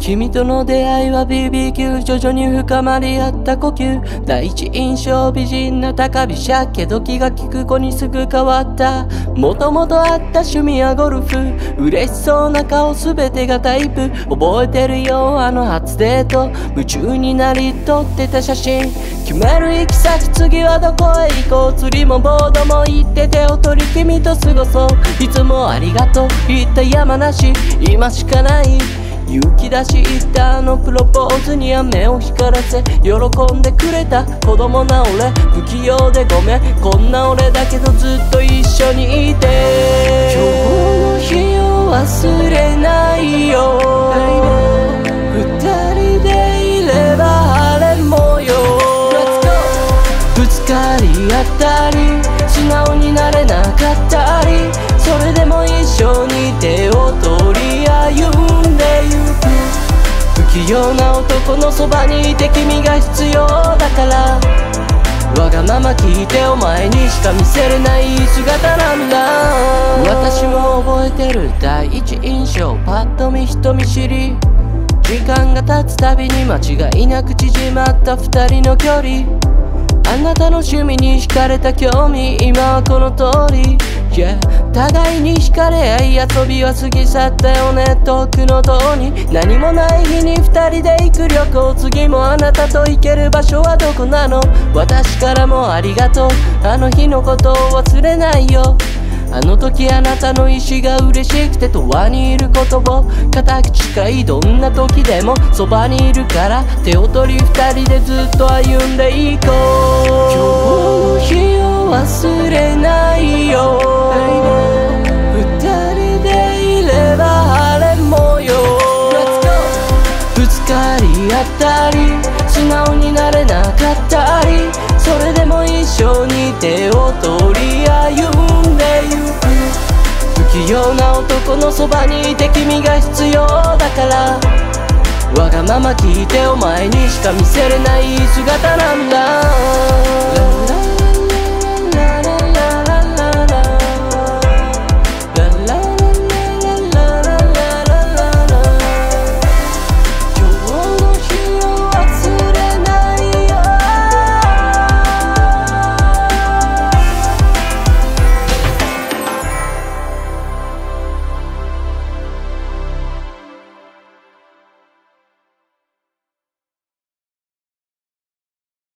君との出会いは BBQ 徐々に深まり合った呼吸。第一印象美人な高飛車けど気が利く子にすぐ変わった。もともとあった趣味はゴルフ。嬉しそうな顔すべてがタイプ。覚えてるよあの初デート。夢中になり撮ってた写真。決める行き先次はどこへ行こう。釣りもボードも行って手を取り君と過ごそう。いつもありがとう言った山梨今しかない。勇気出し言ったあのプロポーズには目を光らせ喜んでくれた子供な俺不器用でごめんこんな俺だけどずっと一緒にいて今日の日を忘れないよ二人でいれば晴れ模様ぶつかり合ったり素直になれなかったりそれでも一緒に手を取り歩んでゆく不器用な男のそばにいて君が必要だからわがまま聞いてお前にしか見せれない姿なんだ私も覚えてる第一印象パッと見人見知り時間が経つたびに間違いなく縮まった二人の距離あなたの趣味に惹かれた興味今はこの通り、yeah、互いに惹かれ合い遊びは過ぎ去ったよね遠くの塔に何もない日に二人で行く旅行次もあなたと行ける場所はどこなの私からもありがとうあの日のことを忘れないよあの時あなたの意志が嬉しくて永遠にいることを固く誓いどんな時でもそばにいるから手を取り二人でずっと歩んでいこう今日の日を忘れないよ二人でいれば晴れ模様ぶつかり合ったり素直になれなかったりそれでも一緒に手を取り歩んでゆく不器用な男のそばにいて君が必要だからわがまま聞いてお前にしか見せれない姿なんだ